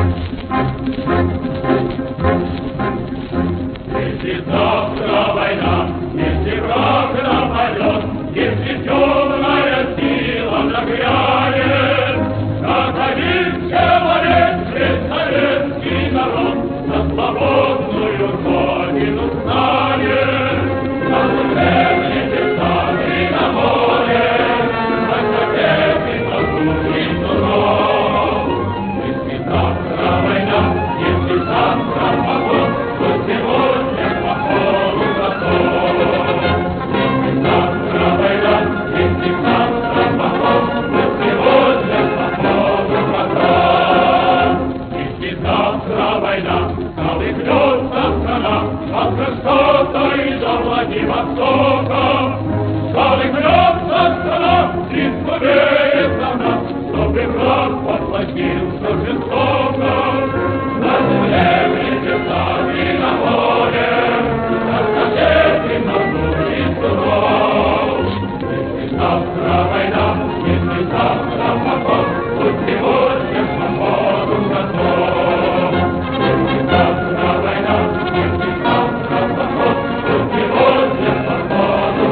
Если завтра война, если враг нападет, если темная сила нагрянет, как один человек весь советский народ на свободную родину станет, на земле небеса и на море, на советы послушный суров. Если завтра война, если завтра поход, то сегодня к походу готов. Если завтра война, если завтра поход, то сегодня к походу готов. Если завтра война, колыхнется страна от Кронштадта и до Владивостока, колыхнется страна и скорее за нас, чтобы враг поплатился жестоко. На земле, в небесах и на море, на соседей надули суров. Если завтра война, если завтра поход, то сегодня к походу готов. Если завтра война, если завтра поход, то сегодня к походу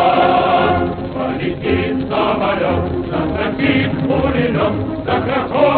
готов. Полетит самолет, заскочит пулемет, закрохочет